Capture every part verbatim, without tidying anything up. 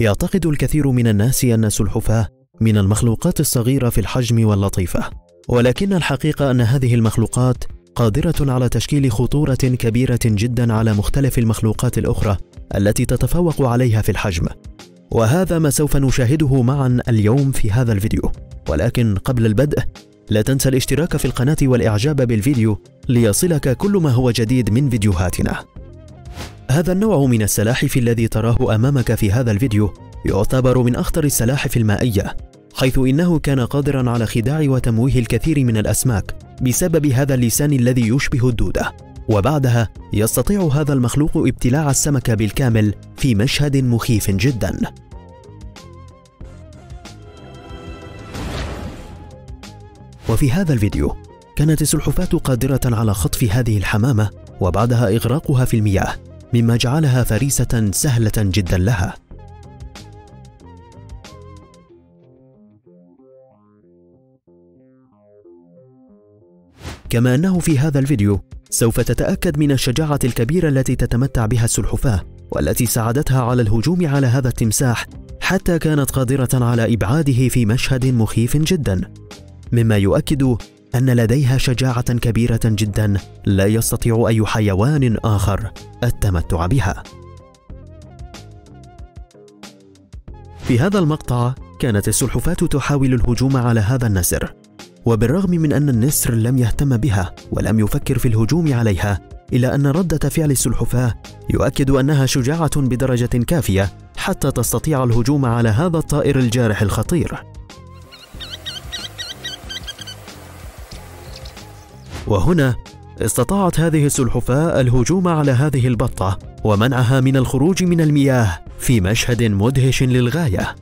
يعتقد الكثير من الناس أن السلحفاة من المخلوقات الصغيرة في الحجم واللطيفة، ولكن الحقيقة أن هذه المخلوقات قادرة على تشكيل خطورة كبيرة جدا على مختلف المخلوقات الأخرى التي تتفوق عليها في الحجم، وهذا ما سوف نشاهده معا اليوم في هذا الفيديو. ولكن قبل البدء لا تنسى الاشتراك في القناة والإعجاب بالفيديو ليصلك كل ما هو جديد من فيديوهاتنا. هذا النوع من السلاحف الذي تراه أمامك في هذا الفيديو يعتبر من أخطر السلاحف المائية، حيث إنه كان قادرا على خداع وتمويه الكثير من الأسماك بسبب هذا اللسان الذي يشبه الدودة، وبعدها يستطيع هذا المخلوق ابتلاع السمك بالكامل في مشهد مخيف جدا. وفي هذا الفيديو كانت السلحفاة قادرة على خطف هذه الحمامة وبعدها إغراقها في المياه، مما جعلها فريسة سهلة جدا لها. كما أنه في هذا الفيديو سوف تتأكد من الشجاعة الكبيرة التي تتمتع بها السلحفاة، والتي ساعدتها على الهجوم على هذا التمساح حتى كانت قادرة على إبعاده في مشهد مخيف جدا، مما يؤكد أن لديها شجاعة كبيرة جدا لا يستطيع أي حيوان آخر التمتع بها. في هذا المقطع كانت السلحفاة تحاول الهجوم على هذا النسر، وبالرغم من أن النسر لم يهتم بها ولم يفكر في الهجوم عليها، إلا أن ردة فعل السلحفاة يؤكد أنها شجاعة بدرجة كافية حتى تستطيع الهجوم على هذا الطائر الجارح الخطير. وهنا استطاعت هذه السلحفاة الهجوم على هذه البطة ومنعها من الخروج من المياه في مشهد مدهش للغاية.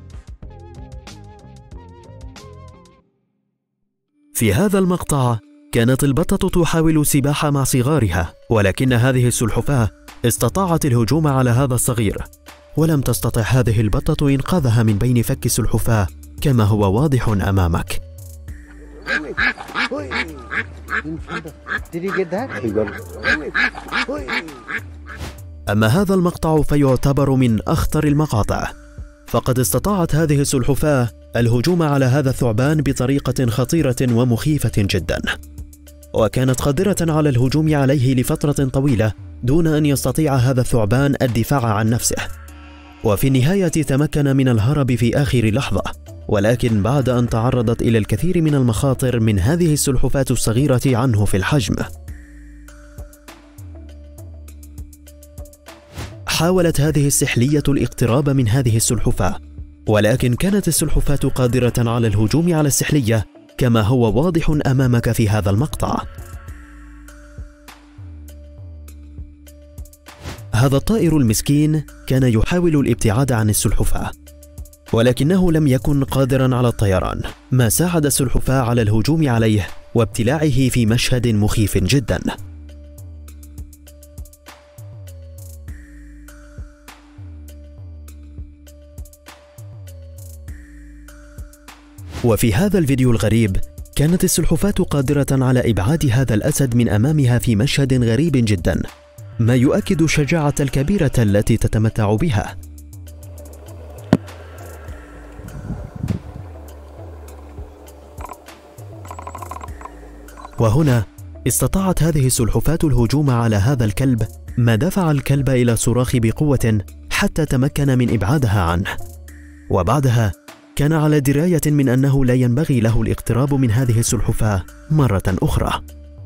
في هذا المقطع كانت البطة تحاول السباحة مع صغارها، ولكن هذه السلحفاة استطاعت الهجوم على هذا الصغير، ولم تستطع هذه البطة إنقاذها من بين فك السلحفاة كما هو واضح أمامك. أما هذا المقطع فيعتبر من أخطر المقاطع، فقد استطاعت هذه السلحفاة الهجوم على هذا الثعبان بطريقة خطيرة ومخيفة جدا، وكانت قادرة على الهجوم عليه لفترة طويلة دون أن يستطيع هذا الثعبان الدفاع عن نفسه، وفي النهاية تمكن من الهرب في آخر لحظة، ولكن بعد أن تعرضت إلى الكثير من المخاطر من هذه السلحفاة الصغيرة عنه في الحجم. حاولت هذه السحلية الاقتراب من هذه السلحفاة، ولكن كانت السلحفاة قادرة على الهجوم على السحلية كما هو واضح أمامك في هذا المقطع. هذا الطائر المسكين كان يحاول الابتعاد عن السلحفاة، ولكنه لم يكن قادرا على الطيران، ما ساعد السلحفاة على الهجوم عليه وابتلاعه في مشهد مخيف جدا. وفي هذا الفيديو الغريب كانت السلحفاة قادرة على إبعاد هذا الأسد من أمامها في مشهد غريب جدا، ما يؤكد الشجاعة الكبيرة التي تتمتع بها. وهنا استطاعت هذه السلحفاة الهجوم على هذا الكلب، ما دفع الكلب إلى الصراخ بقوة حتى تمكن من إبعادها عنه، وبعدها كان على دراية من أنه لا ينبغي له الاقتراب من هذه السلحفاة مرة أخرى.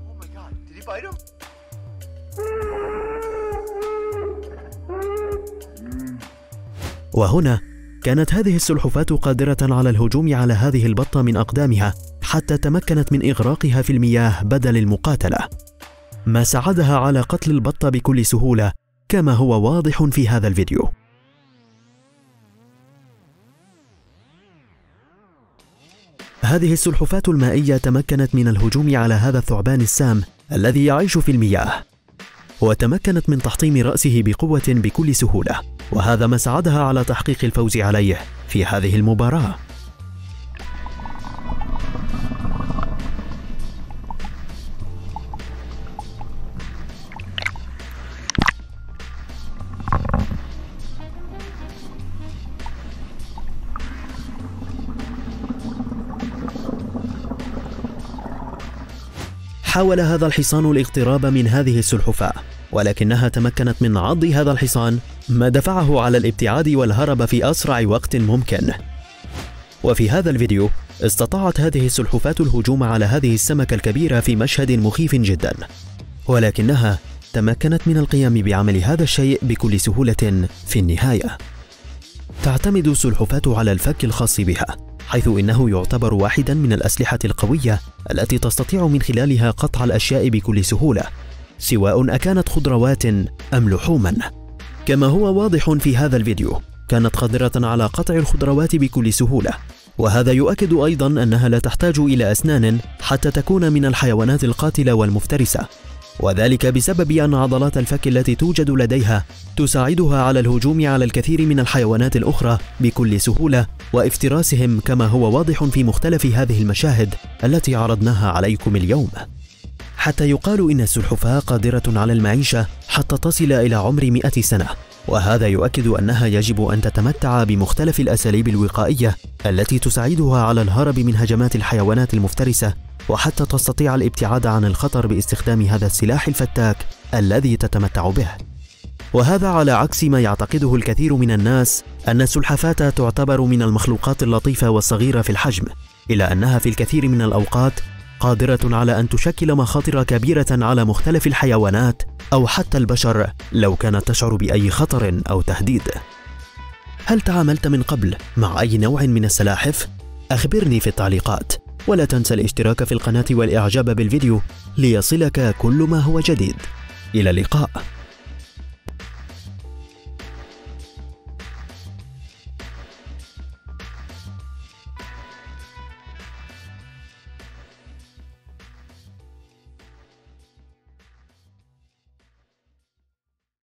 وهنا كانت هذه السلحفاة قادرة على الهجوم على هذه البطة من أقدامها حتى تمكنت من إغراقها في المياه بدل المقاتلة، ما ساعدها على قتل البطة بكل سهولة كما هو واضح في هذا الفيديو. هذه السلحفاة المائية تمكنت من الهجوم على هذا الثعبان السام الذي يعيش في المياه، وتمكنت من تحطيم رأسه بقوة بكل سهولة، وهذا ما ساعدها على تحقيق الفوز عليه في هذه المباراة. حاول هذا الحصان الاقتراب من هذه السلحفاة، ولكنها تمكنت من عض هذا الحصان، ما دفعه على الابتعاد والهرب في أسرع وقت ممكن. وفي هذا الفيديو استطاعت هذه السلحفاة الهجوم على هذه السمكة الكبيرة في مشهد مخيف جدا، ولكنها تمكنت من القيام بعمل هذا الشيء بكل سهولة في النهاية. تعتمد السلحفاة على الفك الخاص بها، حيث إنه يعتبر واحدا من الأسلحة القوية التي تستطيع من خلالها قطع الأشياء بكل سهولة، سواء أكانت خضروات أم لحوما. كما هو واضح في هذا الفيديو، كانت قادرة على قطع الخضروات بكل سهولة، وهذا يؤكد أيضا أنها لا تحتاج إلى أسنان حتى تكون من الحيوانات القاتلة والمفترسة، وذلك بسبب أن عضلات الفك التي توجد لديها تساعدها على الهجوم على الكثير من الحيوانات الأخرى بكل سهولة وافتراسهم، كما هو واضح في مختلف هذه المشاهد التي عرضناها عليكم اليوم. حتى يقال إن السلحفاة قادرة على المعيشة حتى تصل إلى عمر مئة سنة، وهذا يؤكد أنها يجب أن تتمتع بمختلف الأساليب الوقائية التي تساعدها على الهرب من هجمات الحيوانات المفترسة، وحتى تستطيع الابتعاد عن الخطر باستخدام هذا السلاح الفتاك الذي تتمتع به. وهذا على عكس ما يعتقده الكثير من الناس، أن السلحفاة تعتبر من المخلوقات اللطيفة والصغيرة في الحجم، إلا أنها في الكثير من الأوقات قادرة على أن تشكل مخاطر كبيرة على مختلف الحيوانات أو حتى البشر لو كانت تشعر بأي خطر أو تهديد. هل تعاملت من قبل مع أي نوع من السلاحف؟ أخبرني في التعليقات، ولا تنسى الاشتراك في القناة والإعجاب بالفيديو ليصلك كل ما هو جديد. إلى اللقاء.